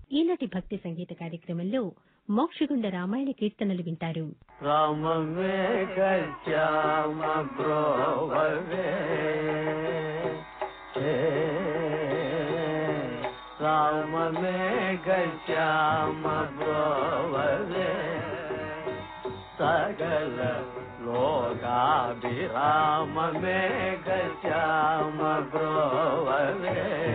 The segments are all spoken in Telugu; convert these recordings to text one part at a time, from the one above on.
ఈనాటి భక్తి సంగీత కార్యక్రమంలో మోక్షగుండ రామాయణ కీర్తనలు వింటారు. రామమే కశ్యామ బ్రోవే రామమే కశ్యామ బ్రోవే సకల లోకాభిరామమే కశ్యామ బ్రోవే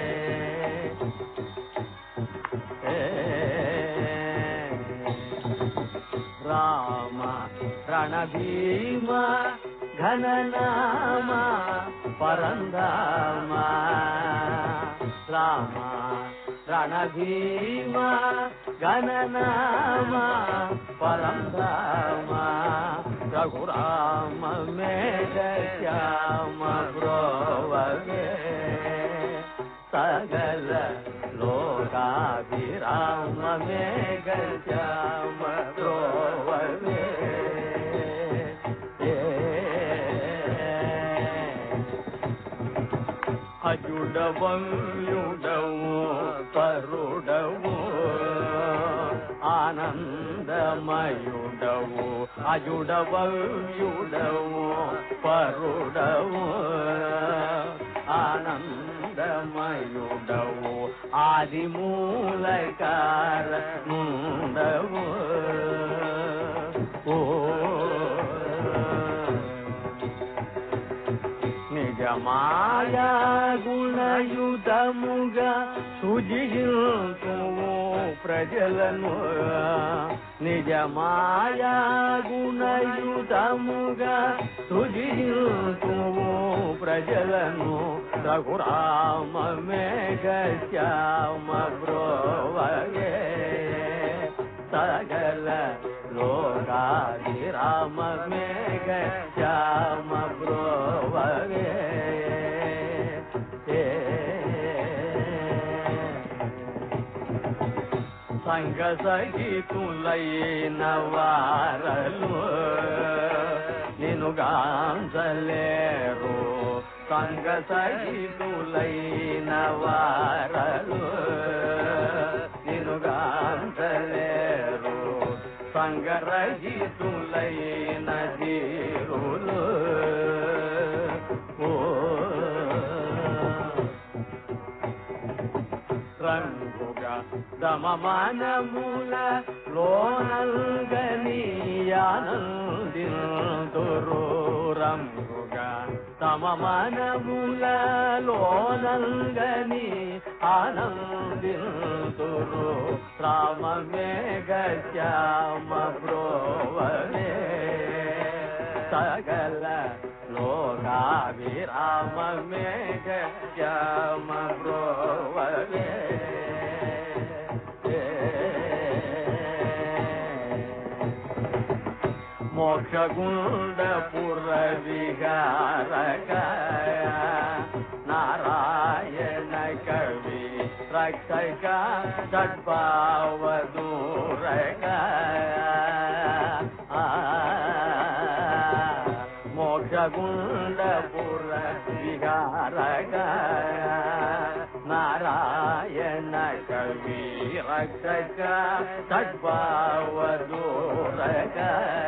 రామ రణభీమ ఘననామ పరంధామ రామ రణభీమ ఘననామ పరంధామ రఘురామ మే శ్యామ బ్రోవే సగల లోకాభిరామ మే శ్యామ బ్రోవే అజుడవయుడవు పరుడవు ఆనందమయుడవు అజుడవయుడవు పరుడవు ఆనందమయుడవు ఆదిమూలకారణుండవు నిజమాయా గుణయుతముగా సుజిల్తువు ప్రజలను నిజమాయా గుణయుతముగా సుజిల్తువు ప్రజలను రఘురామ మేఘ శ్యామ బ్రోవే సగల లోకాభిరామ మేఘ శ్యామ బ్రోవే సంగ సహితులైన వారలు నిన్ను గాంచలేరు సంగ సహితులైన వారలు నిన్ను గాంచలేరు సంగరహితులైన ధీరులు రంగుగా దమమానముల లోనల్గనీయానందింతురు రంగుగా దమమానముల లోనల్గని ఆనందింతురు రామ మేఘ శ్యామ బ్రోవే సగల లోకాభిరామ మేఘ శ్యామ బ్రోవే మోక్షగుండపుర విహారక నారాయణ కవి రక్షక షడ్భావదూరక మోక్షగుండపుర విహారక నారాయణ కవి రక్షక షడ్భావదూరక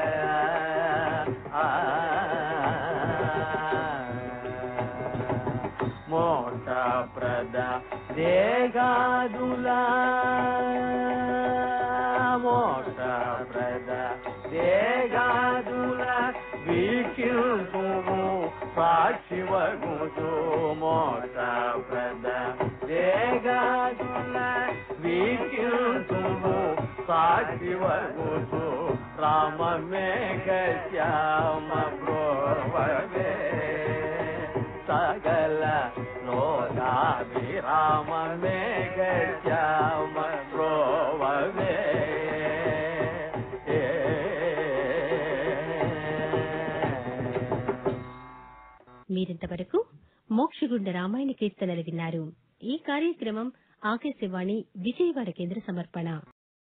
మోక్ష ప్రద దేగాదులా మోక్ష ప్రద దేగాదుల వీక్షింతుము సాక్షివగుచు మోక్ష ప్రద దేగాదుల వీక్షింతుము సాక్షివగుచు రామ మేఘ శ్యామ బ్రోవే సగల లోకాభిరామ మేఘ శ్యామ బ్రోవే మీరింతవరకు మోక్షగుండ రామాయణ కీర్తనలు విన్నారు. ఈ కార్యక్రమం ఆకాశవాణి విజయవాడ కేంద్ర సమర్పణ.